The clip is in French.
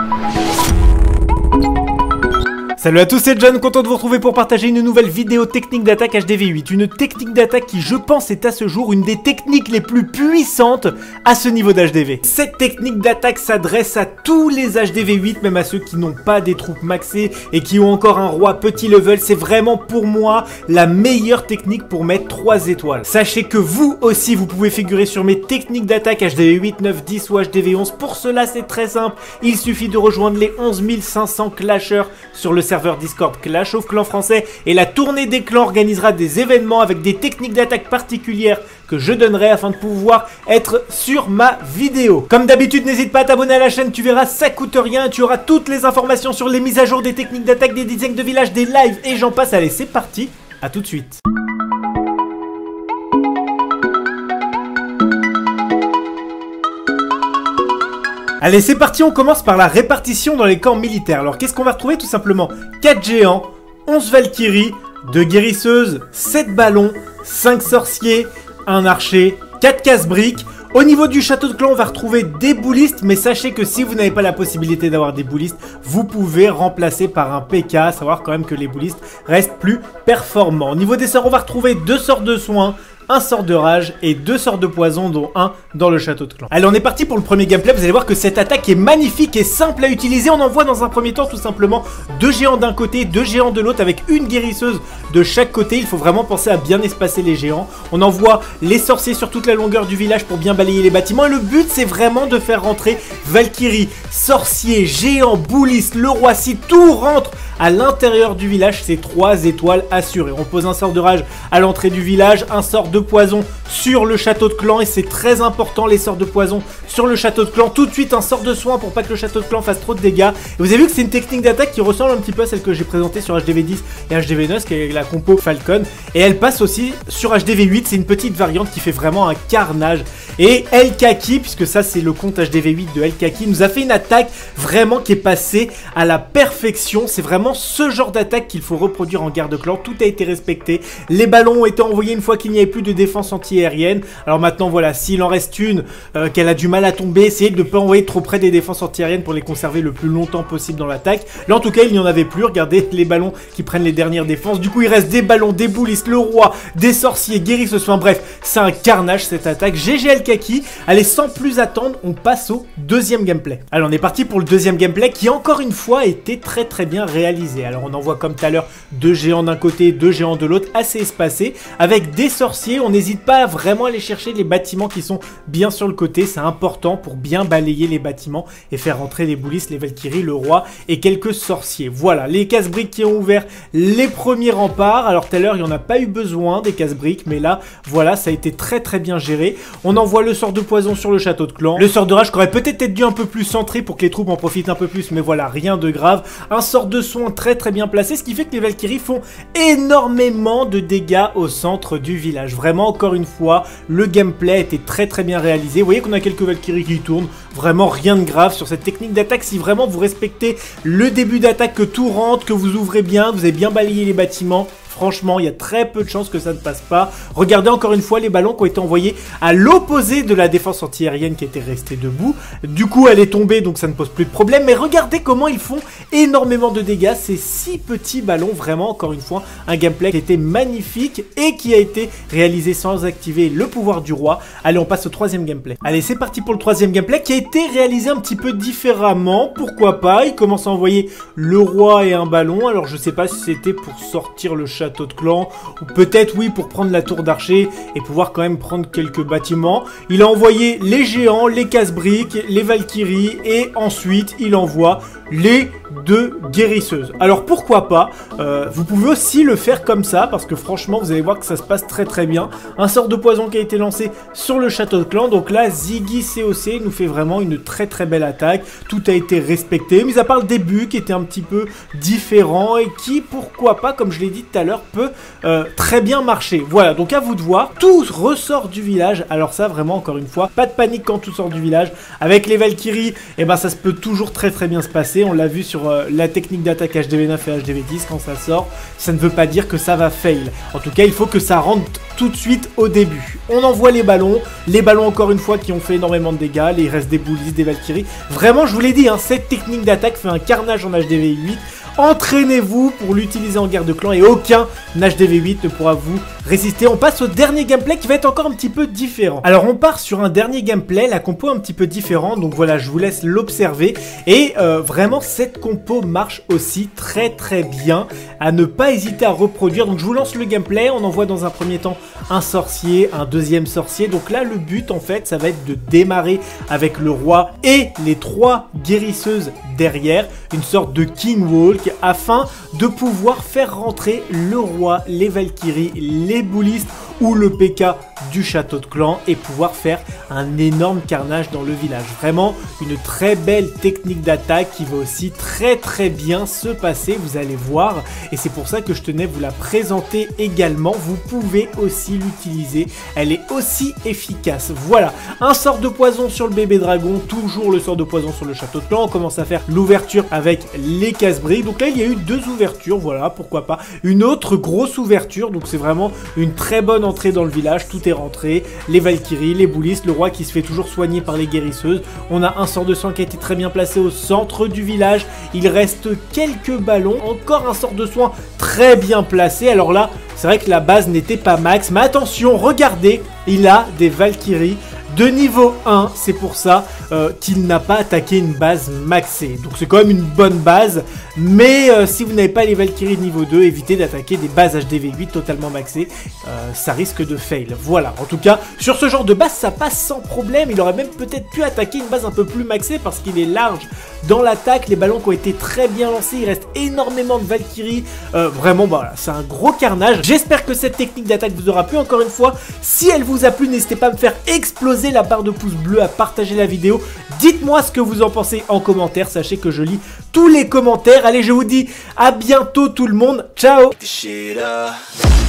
Salut à tous, c'est John, content de vous retrouver pour partager une nouvelle vidéo technique d'attaque HDV8. Une technique d'attaque qui, je pense, est à ce jour une des techniques les plus puissantes à ce niveau d'HDV. Cette technique d'attaque s'adresse à tous les HDV8, même à ceux qui n'ont pas des troupes maxées et qui ont encore un roi petit level. C'est vraiment pour moi la meilleure technique pour mettre 3 étoiles. Sachez que vous aussi, vous pouvez figurer sur mes techniques d'attaque HDV8, 9, 10 ou HDV11. Pour cela, c'est très simple. Il suffit de rejoindre les 11 500 clashers sur le serveur Discord Clash of Clans français, et la tournée des clans organisera des événements avec des techniques d'attaque particulières que je donnerai afin de pouvoir être sur ma vidéo. Comme d'habitude, n'hésite pas à t'abonner à la chaîne, tu verras, ça coûte rien, tu auras toutes les informations sur les mises à jour des techniques d'attaque, des designs de village, des lives et j'en passe. Allez, c'est parti, à tout de suite. Allez, c'est parti, on commence par la répartition dans les camps militaires. Alors, qu'est-ce qu'on va retrouver? Tout simplement 4 géants, 11 Valkyries, 2 guérisseuses, 7 ballons, 5 sorciers, 1 archer, 4 casse-briques. Au niveau du château de clan, on va retrouver des boulistes, mais sachez que si vous n'avez pas la possibilité d'avoir des boulistes, vous pouvez remplacer par un PK, à savoir quand même que les boulistes restent plus performants. Au niveau des sorts, on va retrouver 2 sorts de soins, un sort de rage et 2 sorts de poison, dont un dans le château de clan. Allez, on est parti pour le premier gameplay. Vous allez voir que cette attaque est magnifique et simple à utiliser. On envoie dans un premier temps tout simplement 2 géants d'un côté, 2 géants de l'autre, avec une guérisseuse de chaque côté. Il faut vraiment penser à bien espacer les géants. On envoie les sorciers sur toute la longueur du village pour bien balayer les bâtiments. Et le but, c'est vraiment de faire rentrer Valkyrie, sorcier, géant, bouliste, le roi. Si tout rentre à l'intérieur du village, c'est 3 étoiles assurées. On pose un sort de rage à l'entrée du village, un sort de poison sur le château de clan, et c'est très important, les sorts de poison sur le château de clan. Tout de suite un sort de soin pour pas que le château de clan fasse trop de dégâts. Et vous avez vu que c'est une technique d'attaque qui ressemble un petit peu à celle que j'ai présentée sur HDV10 et HDV9, qui est la compo Falcon, et elle passe aussi sur HDV8. C'est une petite variante qui fait vraiment un carnage. Et El Kaki, puisque ça c'est le compte HDV8 de El Kaki, nous a fait une attaque vraiment qui est passée à la perfection. C'est vraiment ce genre d'attaque qu'il faut reproduire en guerre de clan. Tout a été respecté, les ballons ont été envoyés une fois qu'il n'y avait plus de défense anti-aérienne. Alors maintenant voilà, s'il en reste une qu'elle a du mal à tomber, essayez de ne pas envoyer trop près des défenses anti-aériennes pour les conserver le plus longtemps possible dans l'attaque. Là en tout cas il n'y en avait plus, regardez les ballons qui prennent les dernières défenses. Du coup il reste des ballons, des boulistes, le roi, des sorciers, guérisseuses, enfin bref, c'est un carnage cette attaque. GG El Kaki. Allez, sans plus attendre, on passe au deuxième gameplay. Alors on est parti pour le deuxième gameplay qui encore une fois a été très bien réalisé. Alors on envoie comme tout à l'heure 2 géants d'un côté, 2 géants de l'autre, assez espacés, avec des sorciers. On n'hésite pas à vraiment aller chercher les bâtiments qui sont bien sur le côté, c'est important pour bien balayer les bâtiments et faire rentrer les boulistes, les Valkyries, le roi et quelques sorciers. Voilà, les casse-briques qui ont ouvert les premiers remparts. Alors tout à l'heure il n'y en a pas eu besoin des casse-briques, mais là voilà, ça a été très bien géré. On envoie le sort de poison sur le château de clan, le sort de rage qui aurait peut-être été dû un peu plus centré pour que les troupes en profitent un peu plus, mais voilà, rien de grave. Un sort de soin très bien placé, ce qui fait que les Valkyries font énormément de dégâts au centre du village. Vraiment, encore une fois, le gameplay a été très bien réalisé. Vous voyez qu'on a quelques Valkyries qui tournent, vraiment rien de grave sur cette technique d'attaque. Si vraiment vous respectez le début d'attaque, que tout rentre, que vous ouvrez bien, que vous avez bien balayé les bâtiments, franchement, il y a très peu de chances que ça ne passe pas. Regardez encore une fois les ballons qui ont été envoyés à l'opposé de la défense anti-aérienne qui était restée debout. Du coup, elle est tombée, donc ça ne pose plus de problème. Mais regardez comment ils font énormément de dégâts. Ces 6 petits ballons, vraiment, encore une fois, un gameplay qui était magnifique et qui a été réalisé sans activer le pouvoir du roi. Allez, on passe au troisième gameplay. Allez, c'est parti pour le troisième gameplay qui a été réalisé un petit peu différemment. Pourquoi pas? Il commence à envoyer le roi et un ballon. Alors, je sais pas si c'était pour sortir le château de clan, ou peut-être oui pour prendre la tour d'archer et pouvoir quand même prendre quelques bâtiments. Il a envoyé les géants, les casse-briques, les Valkyries, et ensuite il envoie les 2 guérisseuses. Alors pourquoi pas, vous pouvez aussi le faire comme ça, parce que franchement vous allez voir que ça se passe très bien. Un sort de poison qui a été lancé sur le château de clan, donc là Ziggy COC nous fait vraiment une très belle attaque. Tout a été respecté, mis à part le début qui était un petit peu différent et qui, pourquoi pas, comme je l'ai dit tout à l'heure, peut très bien marcher. Voilà, donc à vous de voir. Tout ressort du village. Alors ça, vraiment, encore une fois, pas de panique quand tout sort du village. Avec les Valkyries, et ben ça se peut toujours très bien se passer. On l'a vu sur la technique d'attaque HDV9 et HDV10 quand ça sort, ça ne veut pas dire que ça va fail. En tout cas, il faut que ça rentre tout de suite au début. On envoie les ballons encore une fois qui ont fait énormément de dégâts, il reste des Bullies, des Valkyries. Vraiment, je vous l'ai dit, hein, cette technique d'attaque fait un carnage en HDV8. Entraînez-vous pour l'utiliser en guerre de clan et aucun HDV8 ne pourra vous résister. On passe au dernier gameplay qui va être encore un petit peu différent. Alors on part sur un dernier gameplay, la compo est un petit peu différente, donc voilà, je vous laisse l'observer. Et vraiment cette compo marche aussi très bien, à ne pas hésiter à reproduire. Donc je vous lance le gameplay, on envoie dans un premier temps un sorcier, un deuxième sorcier. Donc là le but en fait ça va être de démarrer avec le roi et les 3 guérisseuses derrière, une sorte de King Walk, afin de pouvoir faire rentrer le roi, les Valkyries, les Bullistes ou le PK du château de clan et pouvoir faire un énorme carnage dans le village. Vraiment une très belle technique d'attaque qui va aussi très bien se passer, vous allez voir, et c'est pour ça que je tenais à vous la présenter également. Vous pouvez aussi l'utiliser, elle est aussi efficace. Voilà, un sort de poison sur le bébé dragon, toujours le sort de poison sur le château de clan. On commence à faire l'ouverture avec les casse-briques. Donc là il y a eu 2 ouvertures, voilà, pourquoi pas une autre grosse ouverture. Donc c'est vraiment une très bonne entrée dans le village, tout est rentré, les Valkyries, les Bullistes, le roi qui se fait toujours soigner par les guérisseuses. On a un sort de soin qui a été très bien placé au centre du village, il reste quelques ballons, encore un sort de soin très bien placé. Alors là c'est vrai que la base n'était pas max, mais attention, regardez, il a des Valkyries de niveau 1, c'est pour ça qu'il n'a pas attaqué une base maxée. Donc c'est quand même une bonne base, mais si vous n'avez pas les Valkyries de niveau 2, évitez d'attaquer des bases HDV8 totalement maxées, ça risque de fail. Voilà, en tout cas, sur ce genre de base, ça passe sans problème. Il aurait même peut-être pu attaquer une base un peu plus maxée parce qu'il est large dans l'attaque, les ballons qui ont été très bien lancés, il reste énormément de Valkyries, vraiment, bah, c'est un gros carnage. J'espère que cette technique d'attaque vous aura plu. Encore une fois, si elle vous a plu, n'hésitez pas à me faire exploser la barre de pouce bleu, à partager la vidéo. Dites-moi ce que vous en pensez en commentaire. Sachez que je lis tous les commentaires. Allez, je vous dis à bientôt tout le monde. Ciao.